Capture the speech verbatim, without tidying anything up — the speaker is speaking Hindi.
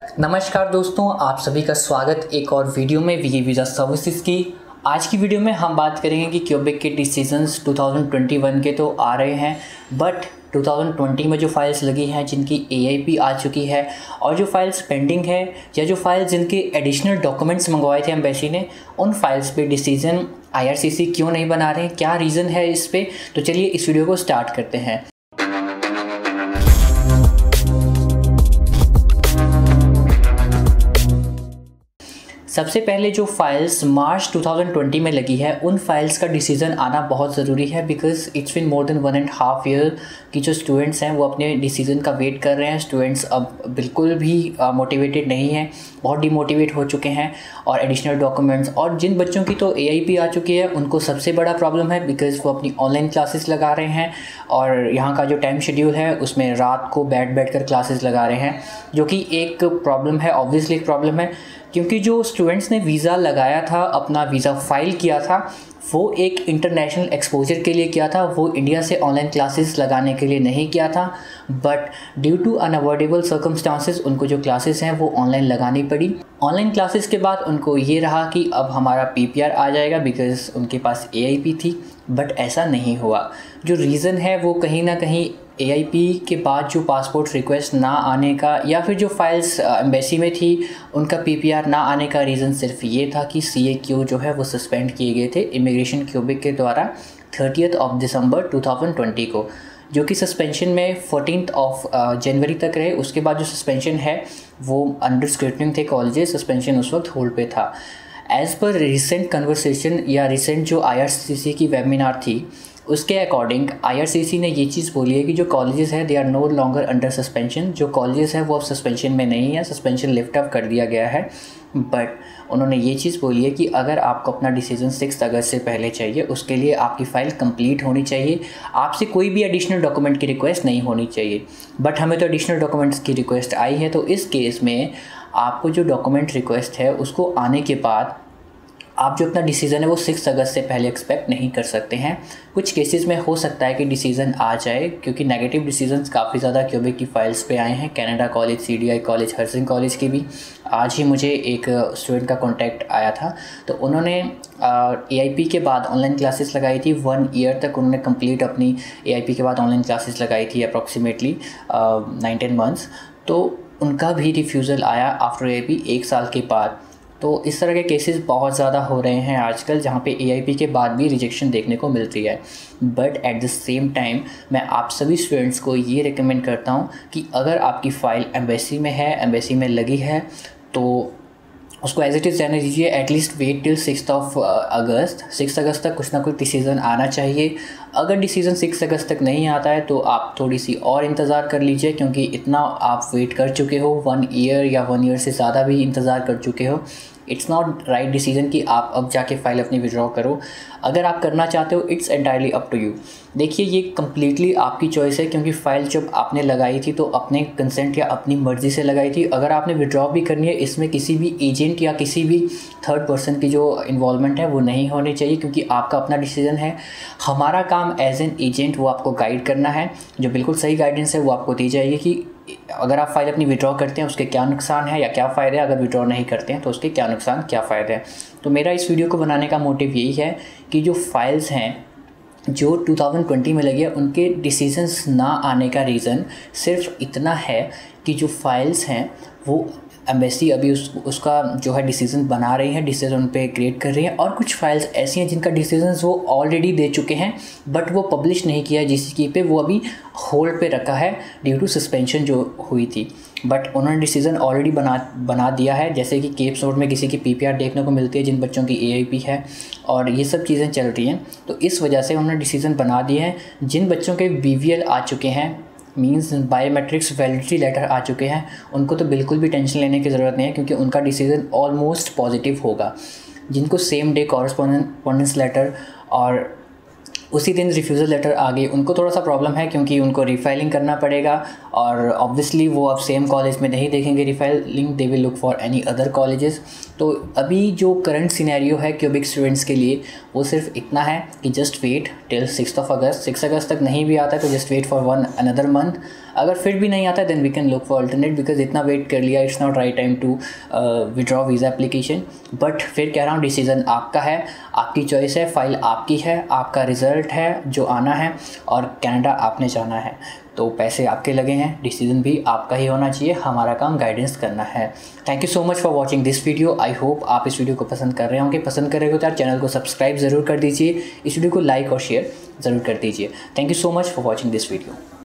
नमस्कार दोस्तों, आप सभी का स्वागत एक और वीडियो में वी वीज़ा सर्विसेज की। आज की वीडियो में हम बात करेंगे कि क्यूबिक के डिसीजंस दो हज़ार इक्कीस के तो आ रहे हैं, बट दो हज़ार बीस में जो फाइल्स लगी हैं जिनकी ए आई पी आ चुकी है और जो फाइल्स पेंडिंग है या जो फाइल्स जिनके एडिशनल डॉक्यूमेंट्स मंगवाए थे एम्बेसी ने, उन फाइल्स पे डिसीजन आई आर सी सी क्यों नहीं बना रहे हैं, क्या रीज़न है इस पे। तो चलिए इस वीडियो को स्टार्ट करते हैं। सबसे पहले जो फाइल्स मार्च दो हज़ार बीस में लगी है उन फाइल्स का डिसीजन आना बहुत ज़रूरी है, because it's been more than one and half year कि जो स्टूडेंट्स हैं वो अपने डिसीजन का वेट कर रहे हैं। स्टूडेंट्स अब बिल्कुल भी मोटिवेटेड नहीं हैं, बहुत डिमोटिवेट हो चुके हैं। और एडिशनल डॉक्यूमेंट्स और जिन बच्चों की तो ए आई पी आ चुकी है उनको सबसे बड़ा प्रॉब्लम है, बिकॉज वो अपनी ऑनलाइन क्लासेस लगा रहे हैं और यहाँ का जो टाइम शेड्यूल है उसमें रात को बैठ बैठ कर क्लासेस लगा रहे हैं, जो कि एक प्रॉब्लम है, ऑब्वियसली एक प्रॉब्लम है। क्योंकि जो स्टूडेंट्स ने वीज़ा लगाया था, अपना वीज़ा फ़ाइल किया था, वो एक इंटरनेशनल एक्सपोजर के लिए किया था, वो इंडिया से ऑनलाइन क्लासेस लगाने के लिए नहीं किया था। But due to unavoidable circumstances उनको जो क्लासेस हैं वो ऑनलाइन लगानी पड़ी। ऑनलाइन क्लासेस के बाद उनको ये रहा कि अब हमारा पी पी आर आ जाएगा, बिकॉज उनके पास ए आई पी थी, बट ऐसा नहीं हुआ। जो रीज़न है वो कहीं ना कहीं ए आई पी के बाद जो पासपोर्ट रिक्वेस्ट ना आने का या फिर जो फाइल्स एम्बेसी में थी उनका पी पी आर ना आने का रीज़न सिर्फ ये था कि सी ए क्यू जो है वो सस्पेंड किए गए थे इमिग्रेशन क्यूबिक के द्वारा थर्टियथ ऑफ दिसंबर दो हज़ार बीस को, जो कि सस्पेंशन में फोर्टीन ऑफ जनवरी तक रहे। उसके बाद जो सस्पेंशन है वो अंडर स्क्रूटनी थे कॉलेजेस, सस्पेंशन उस वक्त होल्ड पे था। एज़ पर रिसेंट कन्वर्सेशन या रिसेंट जो आई आर सी सी की वेबिनार थी उसके अकॉर्डिंग आई आर सी सी ने ये चीज़ बोली है कि जो कॉलेजेस हैं they are no longer under suspension. जो कॉलेजेस हैं वो अब सस्पेंशन में नहीं है, सस्पेंशन लिफ्ट अप कर दिया गया है। बट उन्होंने ये चीज़ बोली है कि अगर आपको अपना डिसीजन सिक्स अगस्त से पहले चाहिए, उसके लिए आपकी फ़ाइल कंप्लीट होनी चाहिए, आपसे कोई भी एडिशनल डॉक्यूमेंट की रिक्वेस्ट नहीं होनी चाहिए। बट हमें तो एडिशनल डॉक्यूमेंट्स की रिक्वेस्ट आई है, तो इस केस में आपको जो डॉक्यूमेंट रिक्वेस्ट है उसको आने के बाद आप जो अपना डिसीज़न है वो सिक्स अगस्त से पहले एक्सपेक्ट नहीं कर सकते हैं। कुछ केसेस में हो सकता है कि डिसीज़न आ जाए, क्योंकि नेगेटिव डिसीजंस काफ़ी ज़्यादा क्यूबिक की फ़ाइल्स पे आए हैं। Canada college, C D I college, हर्सिंग कॉलेज की भी। आज ही मुझे एक स्टूडेंट का कॉन्टैक्ट आया था, तो उन्होंने ए आई पी के बाद ऑनलाइन क्लासेस लगाई थी। वन ईयर तक उन्होंने कंप्लीट अपनी ए आई पी के बाद ऑनलाइन क्लासेस लगाई थी, अप्रॉक्सीमेटली नाइन टेन मंथ्स। तो उनका भी रिफ्यूज़ल आया आफ्टर ए आई पी एक साल के बाद। तो इस तरह के केसेस बहुत ज़्यादा हो रहे हैं आजकल, जहाँ पे ए आई पी के बाद भी रिजेक्शन देखने को मिलती है। But at the same time मैं आप सभी स्टूडेंट्स को ये रिकमेंड करता हूँ कि अगर आपकी फ़ाइल एम्बेसी में है, एम्बेसी में लगी है, तो उसको एज इट इज़ रहने दीजिए। At least wait till six of August six August तक कुछ ना कुछ डिसीज़न आना चाहिए। अगर डिसीज़न सिक्स अगस्त तक नहीं आता है तो आप थोड़ी सी और इंतज़ार कर लीजिए, क्योंकि इतना आप वेट कर चुके हो, वन ईयर या वन ईयर से ज़्यादा भी इंतज़ार कर चुके हो। इट्स नॉट राइट डिसीजन कि आप अब जाके फ़ाइल अपनी विड्रॉ करो। अगर आप करना चाहते हो it's entirely up to you. देखिए ये कम्प्लीटली आपकी चॉइस है, क्योंकि फ़ाइल जब आपने लगाई थी तो अपने कंसेंट या अपनी मर्ज़ी से लगाई थी। अगर आपने विड्रॉ भी करनी है, इसमें किसी भी एजेंट या किसी भी थर्ड पर्सन की जो इन्वॉल्वमेंट है वो नहीं होनी चाहिए, क्योंकि आपका अपना डिसीज़न है। हमारा काम एज एन एजेंट वो आपको गाइड करना है, जो बिल्कुल सही गाइडेंस है वो आपको दी जाएगी कि अगर आप फाइल अपनी विड्रॉ करते हैं उसके क्या नुकसान है या क्या फ़ायदे हैं, अगर विड्रॉ नहीं करते हैं तो उसके क्या नुकसान क्या फ़ायदे हैं। तो मेरा इस वीडियो को बनाने का मोटिव यही है कि जो फाइल्स हैं जो दो हज़ार बीस में लगी है उनके डिसीजंस ना आने का रीज़न सिर्फ इतना है कि जो फाइल्स हैं वो एम्बेसी अभी उस उसका जो है डिसीजन बना रही है, डिसीजन उन पे क्रिएट कर रही है। और कुछ फाइल्स ऐसी हैं जिनका डिसीजन वो ऑलरेडी दे चुके हैं, बट वो पब्लिश नहीं किया है जी सी की पे, वो अभी होल्ड पे रखा है ड्यू टू सस्पेंशन जो हुई थी। बट उन्होंने डिसीजन ऑलरेडी बना बना दिया है, जैसे कि केप्स रोड में किसी की पी पी आर देखने को मिलती है जिन बच्चों की ए आई पी है, और ये सब चीज़ें चल रही हैं। तो इस वजह से उन्होंने डिसीजन बना दिए हैं। जिन बच्चों के बी वी एल आ चुके हैं, मींस बायोमेट्रिक्स वैलिडिटी लेटर आ चुके हैं, उनको तो बिल्कुल भी टेंशन लेने की ज़रूरत नहीं है, क्योंकि उनका डिसीजन ऑलमोस्ट पॉजिटिव होगा। जिनको सेम डे कॉरस्पॉन्डेंस लेटर और उसी दिन रिफ्यूज़ल लेटर आ गई, उनको थोड़ा सा प्रॉब्लम है, क्योंकि उनको रीफाइलिंग करना पड़ेगा और ऑब्वियसली वो अब सेम कॉलेज में नहीं देखेंगे refiling, they will look for any other colleges. तो अभी जो करंट सिनेरियो है क्यूबिक स्टूडेंट्स के लिए वो सिर्फ इतना है कि just wait till six of August. Six August तक नहीं भी आता है तो just wait for one another month. अगर फिर भी नहीं आता then we can look for alternate, because इतना वेट कर लिया, it's not right time to withdraw visa application. But फिर कह रहा हूँ डिसीज़न आपका है, आपकी चॉइस है, फाइल आपकी है, आपका रिज़ल्ट है जो आना है और कनाडा आपने जाना है, तो पैसे आपके लगे हैं, डिसीजन भी आपका ही होना चाहिए, हमारा काम गाइडेंस करना है। Thank you so much for watching this video. I hope आप इस वीडियो को पसंद कर रहे होंगे। पसंद कर रहे हो तो यार चैनल को सब्सक्राइब ज़रूर कर दीजिए, इस वीडियो को लाइक और शेयर ज़रूर कर दीजिए। Thank you so much for watching this video.